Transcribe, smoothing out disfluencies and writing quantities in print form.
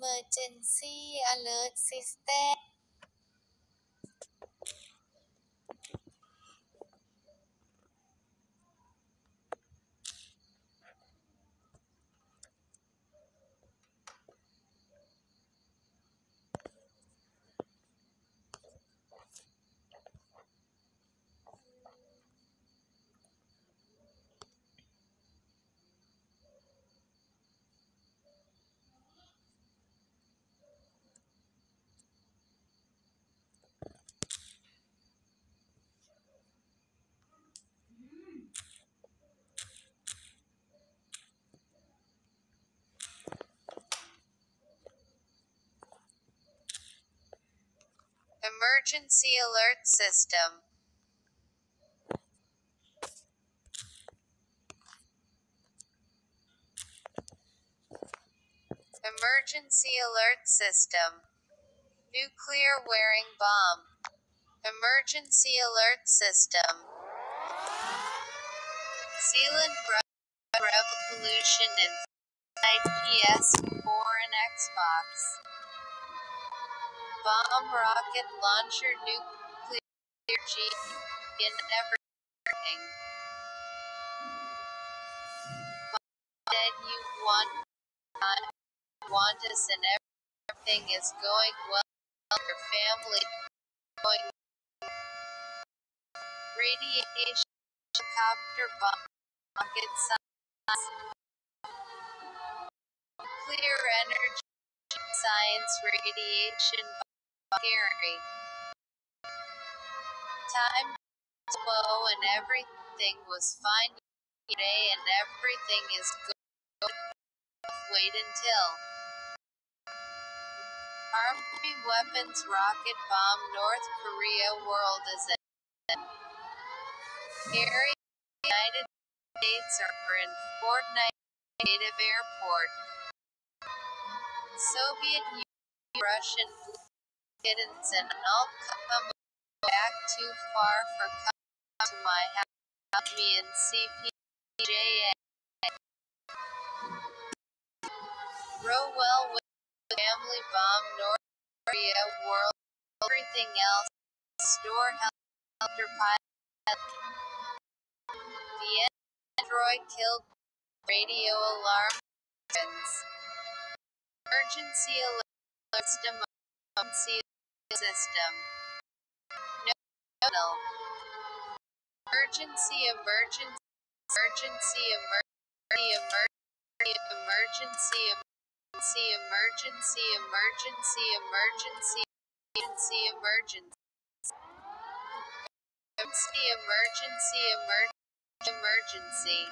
Emergency alert system. Emergency alert system. Emergency alert system. Nuclear wearing bomb. Emergency alert system. Sealant revolution inside PS4 and Xbox. Bomb rocket launcher nuclear G in everything. Dead you want us and everything is going well. Your family going. Radiation copter bomb rocket science. Nuclear energy science radiation scary. Time slow and everything was fine today and everything is good. Wait until Army weapons rocket bomb North Korea world is at area United States are in Fort Native Airport. Soviet Union Russian kittens and all come back too far for come to my house me and CPJA. Row well with family bomb North Korea world everything else store helter pilot. The android killed radio alarm emergency alert system. No. Emergency emergency.